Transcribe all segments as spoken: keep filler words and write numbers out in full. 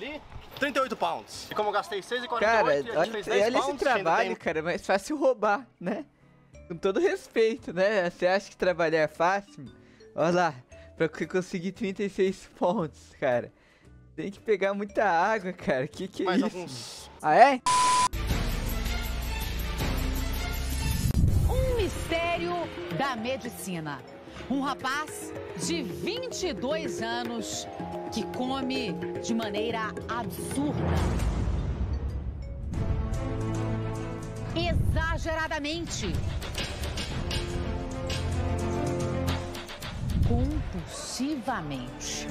ali, trinta e oito pounds. E como eu gastei seis e quarenta e oito, cara, a gente olha, fez dez olha esse pounds, trabalho, tem... cara, é mais fácil roubar, né? Com todo respeito, né? Você acha que trabalhar é fácil? Olha lá, pra conseguir trinta e seis pontos, cara. Tem que pegar muita água, cara. Que que é mais isso? Alguns... Ah, é? Um mistério da medicina. Um rapaz de vinte e dois anos que come de maneira absurda. Exageradamente. Compulsivamente.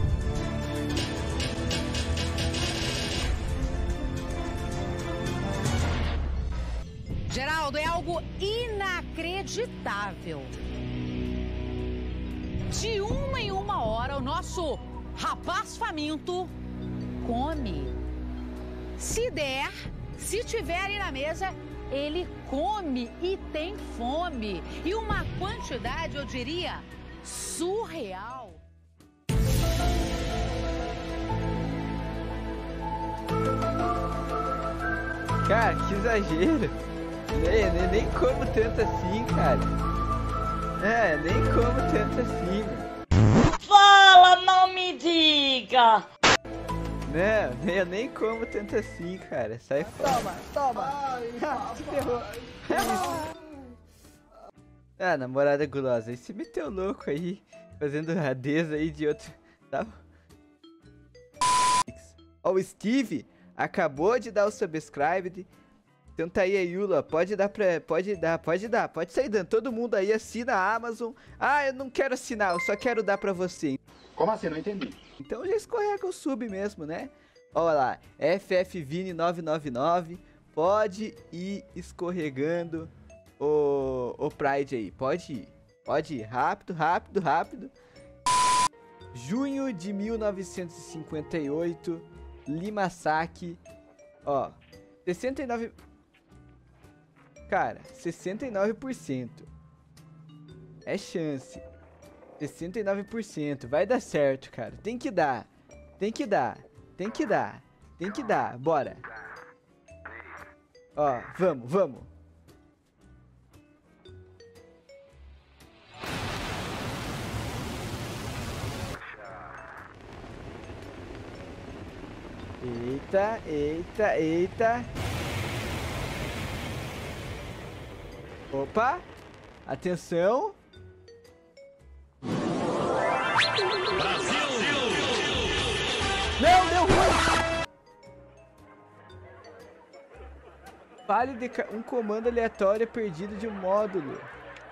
Geraldo, é algo inacreditável. De uma em uma hora, o nosso rapaz faminto come. Se der, se tiver ali na mesa, ele come e tem fome. E uma quantidade, eu diria, surreal. Cara, que exagero. Nem, nem, nem como tanto assim, cara. É, nem como tanto assim, meu. Fala, não me diga! Não, eu nem como tanto assim, cara. Sai fora. Toma, toma! Ai, se ferrou. Ah, namorada gulosa, aí se meteu louco aí, fazendo radeza aí de outro. Tá? Ó, o Steve acabou de dar o subscribe. Então tá aí a Yula, pode dar pra. Pode dar, pode dar, pode sair dando. Todo mundo aí assina a Amazon. Ah, eu não quero assinar, eu só quero dar pra você. Como assim? Não entendi. Então já escorrega o sub mesmo, né? Olha lá, F F Vini nove nove nove. Pode ir escorregando o, o Pride aí. Pode ir. Pode ir. Rápido, rápido, rápido. Junho de mil novecentos e cinquenta e oito. Limasaki. Ó, sessenta e nove... Cara, sessenta e nove por cento. É chance. sessenta e nove por cento. Vai dar certo, cara. Tem que dar. Tem que dar. Tem que dar. Tem que dar. Bora. Ó, vamos, vamos. Eita, eita, eita. Opa. Atenção. Não, deu ruim! Fale de um comando aleatório perdido de um módulo.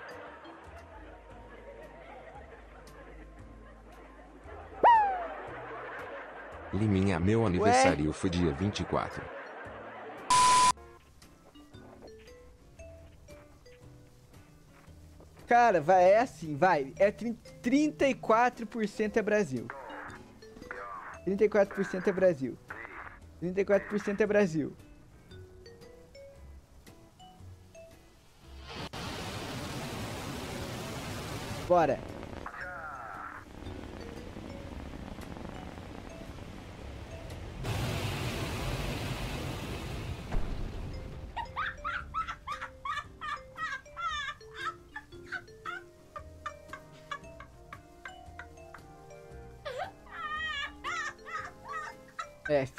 Liminha, meu aniversário foi dia vinte e quatro. Cara, vai, é assim, vai. É trinta e quatro por cento é Brasil. trinta e quatro por cento é Brasil. trinta e quatro por cento é Brasil. Bora. F.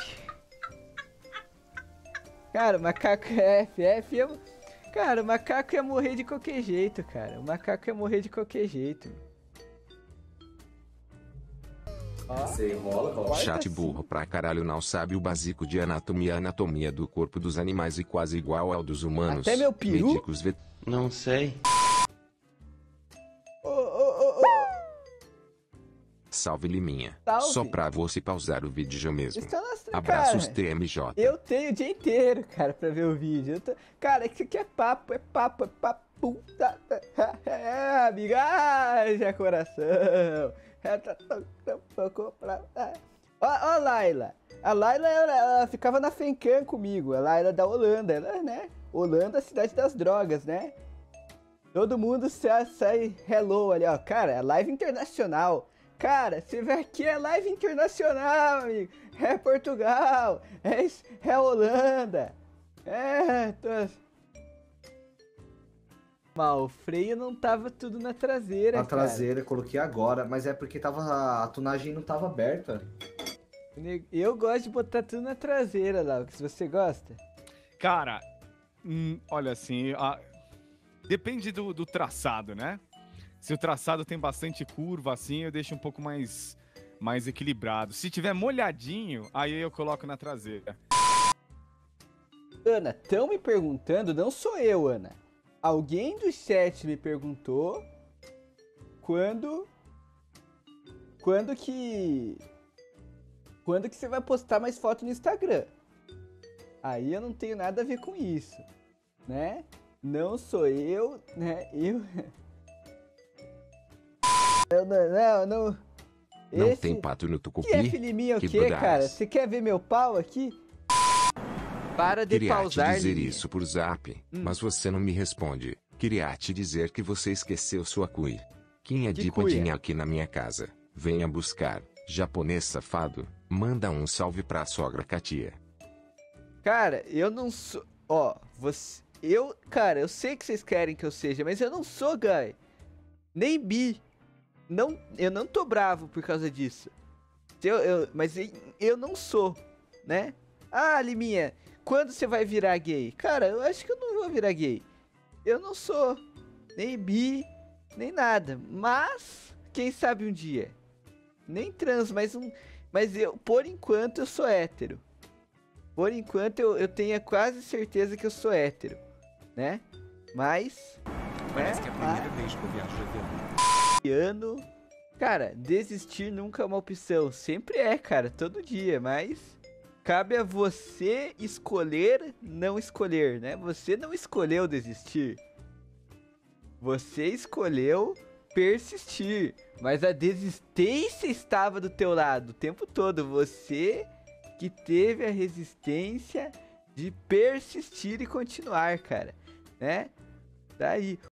Cara, o macaco é F. F ia... Cara, o macaco ia morrer de qualquer jeito, cara. O macaco ia morrer de qualquer jeito. Ó. Você enrola, volta. Chat burro pra caralho, não sabe o básico de anatomia. Anatomia do corpo dos animais e quase igual ao dos humanos. Até meu peru? Médicos vet... Não sei. Ô, ô, ô, ô. Salve Liminha. Salve. Só pra você pausar o vídeo já mesmo. Está nossa, Abraços cara. T M J. Eu tenho o dia inteiro, cara, pra ver o vídeo. Eu tô... Cara, isso aqui é papo, é papo, é papo. É, amiga, ai, já coração. Ó, ó, Laila. A Laila, ela, ela ficava na Fencam comigo. A Laila da Holanda, ela, né? Holanda, cidade das drogas, né? Todo mundo sai, sai hello ali, ó. Cara, é live internacional. Cara, você vê aqui é live internacional, amigo. É Portugal, é, é Holanda. É, tô... Mas o freio não tava tudo na traseira, Na cara. traseira, coloquei agora, mas é porque tava, a tunagem não tava aberta. Eu gosto de botar tudo na traseira, Lau, se você gosta. Cara, hum, olha assim, a... depende do, do traçado, né? Se o traçado tem bastante curva, assim, eu deixo um pouco mais, mais equilibrado. Se tiver molhadinho, aí eu coloco na traseira. Ana, estão me perguntando, não sou eu, Ana. Alguém do chat me perguntou quando... Quando que... Quando que você vai postar mais foto no Instagram? Aí eu não tenho nada a ver com isso, né? Não sou eu, né? Eu... Eu não, não, não... Não Esse... tem pato no tucupi? Que é filminha o que quê, budaz. cara? Você quer ver meu pau aqui? Para de Queria te pausar, dizer Liminha. isso por zap, Hum. mas você não me responde. Queria te dizer que você esqueceu sua cuia. Quinha Que de cuia? pudim aqui na minha casa. Venha buscar. Japonês safado, manda um salve pra sogra Katia. Cara, eu não sou... Ó, você... Eu... Cara, eu sei que vocês querem que eu seja, mas eu não sou gay. Nem bi. Não... Eu não tô bravo por causa disso. Eu, eu... Mas eu não sou, né? Ah, Liminha, quando você vai virar gay? Cara, eu acho que eu não vou virar gay. Eu não sou nem bi, nem nada. Mas, quem sabe um dia. Nem trans, mas um... Mas eu, por enquanto, eu sou hétero. Por enquanto, eu, eu tenho quase certeza que eu sou hétero, né? Mas... Parece né? que é a primeira Mas, vez que eu viajo de avião. ano... Cara, desistir nunca é uma opção. Sempre é, cara, todo dia, mas... Cabe a você escolher não escolher, né? Você não escolheu desistir. Você escolheu persistir. Mas a desistência estava do teu lado o tempo todo. Você que teve a resistência de persistir e continuar, cara. Né? Daí...